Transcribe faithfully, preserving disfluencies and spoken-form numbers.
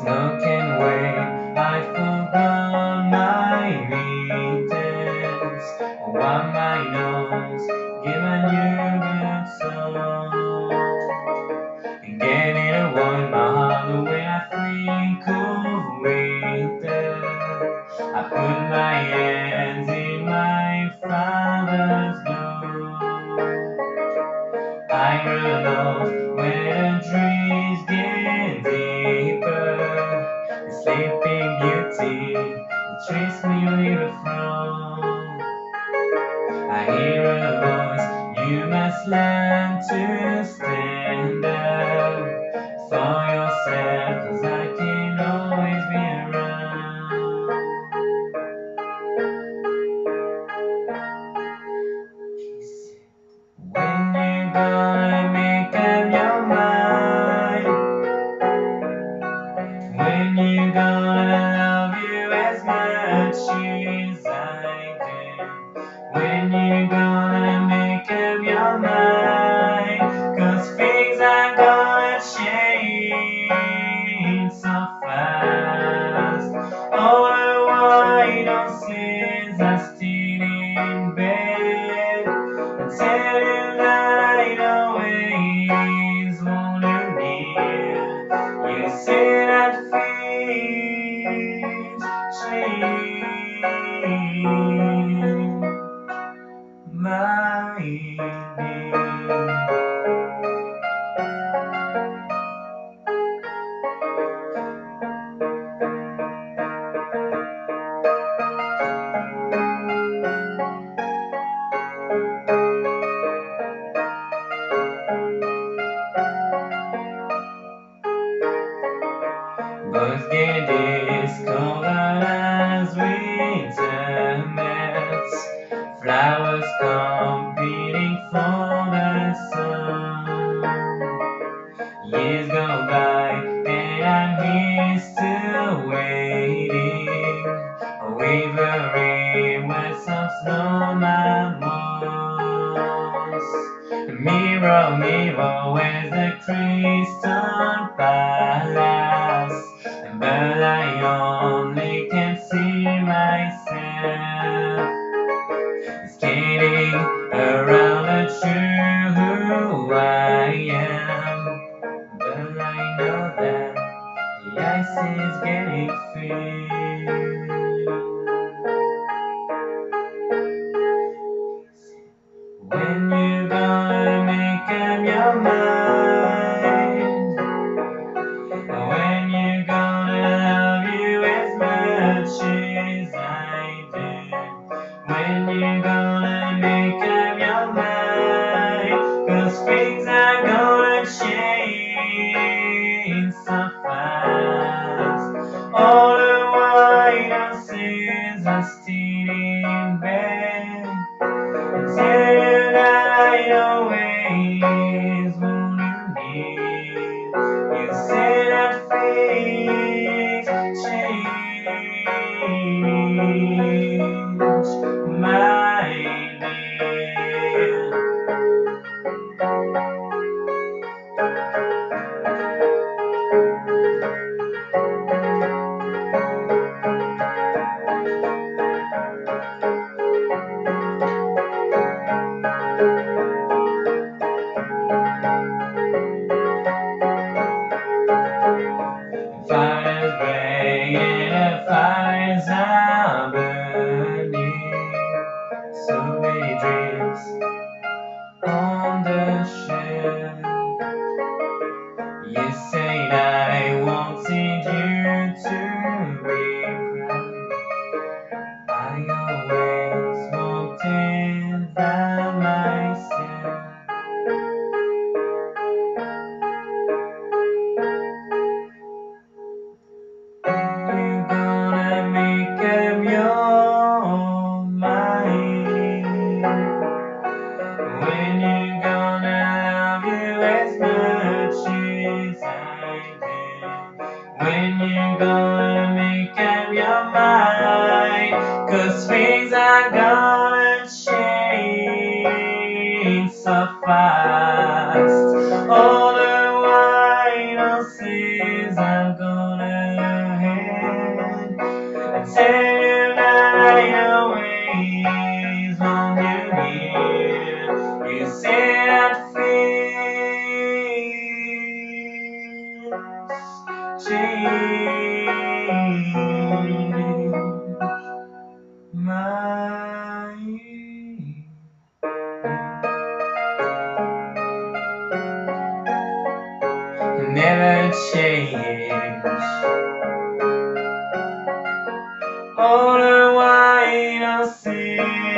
snow can wait. I forgot my readings. Wipe my nose, give a new good song. And get it avoid my heart the way I think of winter. I put my hands in my father's glove. I run off where the trees get deeper. The sleeping beauty that treats me little from. I hear a voice, you must learn to stand up for yourself, 'cause I can't always be around. When you gonna make up your mind? When you gonna love you as much as I do? When you gonna make up your mind? 'Cause things are gonna change so fast. All the while don't since I'm still in bed, I tell you that I always wanna live. You say that things change my day. Birds get discolored as winter melts, flowers competing for the sun. Years go by and I'm here still waiting, wavering with some snow my moss. Mirror, mirror, where's the crystal palace? But I only can see myself skating around the truth who I am. But I know that the ice is getting thin. When you gonna make up your mind? When you gonna love you as much as I do? When you gonna make up your mind? 'Cause things are gonna change so fast. All the while since I'm still in bed, I tell you that I always wanna live. You say that things change my day. Fires burning, the fires are burning. So many dreams on the shelf. You say that I wanted you to be proud. I always wanted that myself. You gonna make up your mind? When you gonna love you as much as I do? When you gonna make up your mind? 'Cause things are gonna change so fast. All the while since I'm gonna tell you that I always want you here. You say that feels change my never change. All the while I see